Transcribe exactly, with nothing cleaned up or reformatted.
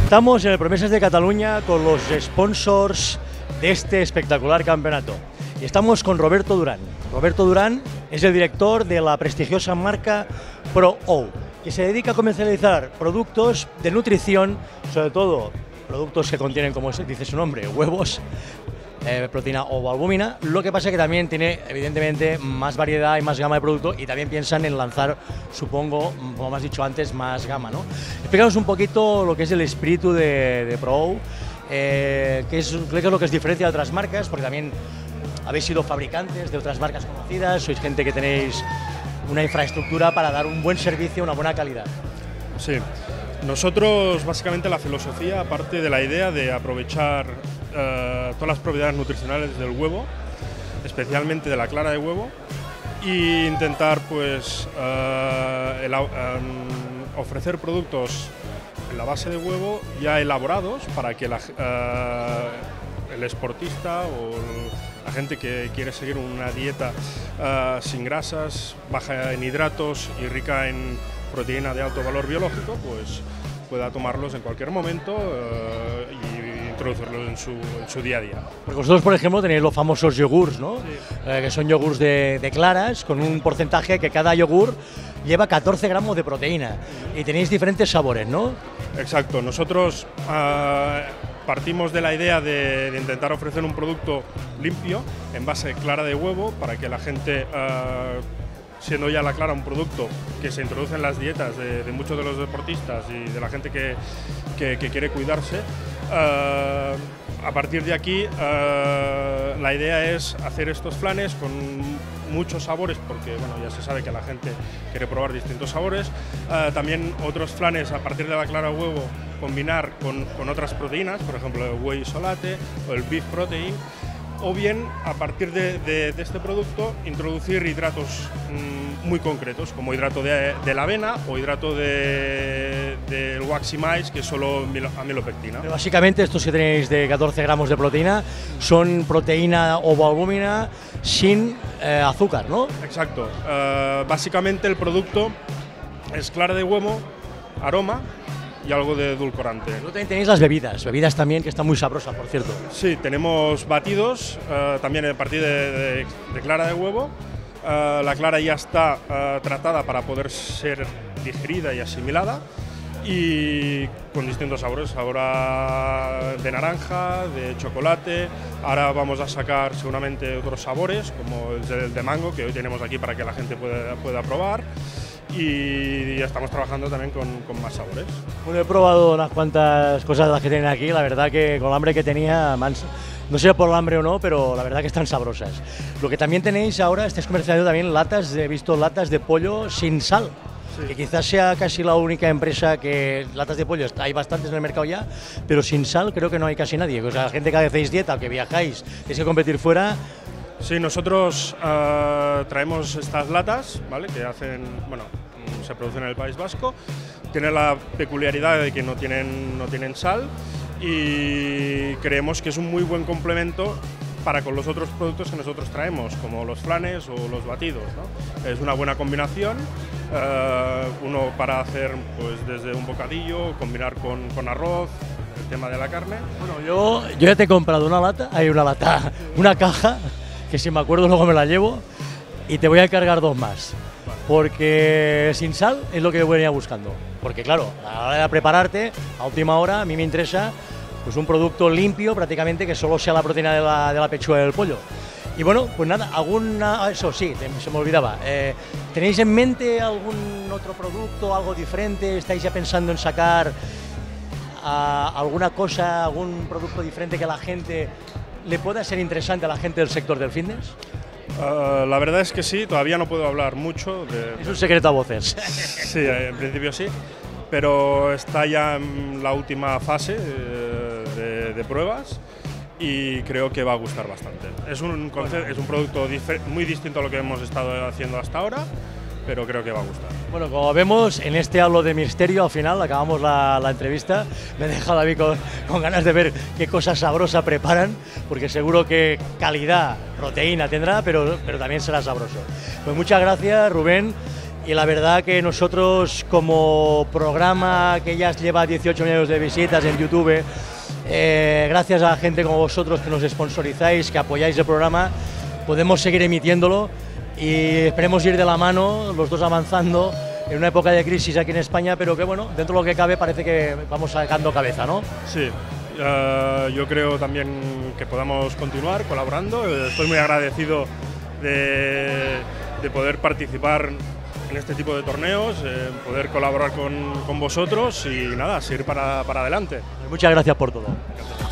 Estamos en el Promesas de Cataluña con los sponsors de este espectacular campeonato. Y estamos con Roberto Durán. Roberto Durán es el director de la prestigiosa marca ProO, que se dedica a comercializar productos de nutrición, sobre todo productos que contienen, como dice su nombre, huevos, eh, proteína o albúmina. Lo que pasa es que también tiene, evidentemente, más variedad y más gama de productos, y también piensan en lanzar, supongo, como me has dicho antes, más gama, ¿no? Explícanos un poquito lo que es el espíritu de, de ProO, eh, qué es, qué es lo que os diferencia de otras marcas, porque también habéis sido fabricantes de otras marcas conocidas, sois gente que tenéis una infraestructura para dar un buen servicio, una buena calidad. Sí, nosotros básicamente la filosofía, aparte de la idea de aprovechar uh, todas las propiedades nutricionales del huevo, especialmente de la clara de huevo, e intentar pues uh, el, um, ofrecer productos en la base de huevo ya elaborados para que la, uh, el esportista o el, la gente que quiere seguir una dieta uh, sin grasas, baja en hidratos y rica en proteína de alto valor biológico, pues pueda tomarlos en cualquier momento uh, y introducirlos en su, en su día a día. Porque vosotros, por ejemplo, tenéis los famosos yogures, ¿no? Sí. Eh, que son yogures de, de claras, con un porcentaje que cada yogur lleva catorce gramos de proteína, y tenéis diferentes sabores, ¿no? Exacto, nosotros uh, partimos de la idea de, de intentar ofrecer un producto limpio en base clara de huevo para que la gente, uh, siendo ya la clara un producto que se introduce en las dietas de, de muchos de los deportistas y de la gente que, que, que quiere cuidarse, uh, a partir de aquí uh, la idea es hacer estos flanes con muchos sabores, porque bueno, ya se sabe que la gente quiere probar distintos sabores. Uh, también otros flanes a partir de la clara de huevo, combinar con, con otras proteínas, por ejemplo el whey isolate o el beef protein, o bien a partir de, de, de este producto introducir hidratos mmm, muy concretos, como hidrato de, de la avena o hidrato del de, de waxy maize, que es solo amilopectina. Pero básicamente estos que tenéis de catorce gramos de proteína son proteína ovoalbúmina sin eh, azúcar, ¿no? Exacto. Uh, básicamente el producto es clara de huevo, aroma y algo de edulcorante. Luego también tenéis las bebidas, bebidas también que están muy sabrosas, por cierto. Sí, tenemos batidos, uh, también a partir de, de, de clara de huevo. Uh, la clara ya está uh, tratada para poder ser digerida y asimilada, y con distintos sabores, ahora de naranja, de chocolate. Ahora vamos a sacar seguramente otros sabores, como el de mango, que hoy tenemos aquí para que la gente pueda, pueda probar. Y ya estamos trabajando también con, con más sabores. Bueno, he probado unas cuantas cosas de las que tienen aquí, la verdad que con el hambre que tenía, no sé por el hambre o no, pero la verdad que están sabrosas. Lo que también tenéis ahora, estáis comercializando también latas, he visto latas de pollo sin sal. Sí. Que quizás sea casi la única empresa que latas de pollo, hay bastantes en el mercado ya, pero sin sal creo que no hay casi nadie. O sea, la gente que hacéis dieta, que viajáis, tenéis que competir fuera. Sí, nosotros uh, traemos estas latas, ¿vale? Que hacen, bueno, se producen en el País Vasco. Tienen la peculiaridad de que no tienen, no tienen sal, y creemos que es un muy buen complemento para con los otros productos que nosotros traemos, como los flanes o los batidos, ¿no? Es una buena combinación, uh, uno para hacer pues desde un bocadillo, combinar con, con arroz, el tema de la carne. Bueno, yo, yo ya te he comprado una lata, hay una lata, una caja, que si me acuerdo luego me la llevo, y te voy a encargar dos más, porque sin sal es lo que venía buscando. Porque claro, a la hora de prepararte, a última hora, a mí me interesa pues un producto limpio, prácticamente, que solo sea la proteína de la, de la pechuga del pollo. Y bueno, pues nada, alguna, eso sí, se me olvidaba, eh, ¿tenéis en mente algún otro producto, algo diferente? ¿Estáis ya pensando en sacar a, alguna cosa, algún producto diferente que a la gente le pueda ser interesante, a la gente del sector del fitness? Uh, la verdad es que sí, todavía no puedo hablar mucho. De, es un secreto a voces. Sí, en principio sí, pero está ya en la última fase de, de pruebas, y creo que va a gustar bastante. Es un, concepto, es un producto muy distinto a lo que hemos estado haciendo hasta ahora, pero creo que va a gustar. Bueno, como vemos, en este halo de misterio, al final acabamos la, la entrevista. Me he dejado a mí con, con ganas de ver qué cosas sabrosas preparan, porque seguro que calidad, proteína tendrá, pero, pero también será sabroso. Pues muchas gracias, Rubén, y la verdad que nosotros como programa que ya lleva dieciocho millones de visitas en YouTube, eh, gracias a gente como vosotros que nos sponsorizáis, que apoyáis el programa, podemos seguir emitiéndolo y esperemos ir de la mano, los dos avanzando en una época de crisis aquí en España, pero que bueno, dentro de lo que cabe parece que vamos sacando cabeza, ¿no? Sí, uh, yo creo también que podamos continuar colaborando. Estoy muy agradecido de, de poder participar en este tipo de torneos, eh, poder colaborar con, con vosotros y nada, seguir para, para adelante. Muchas gracias por todo.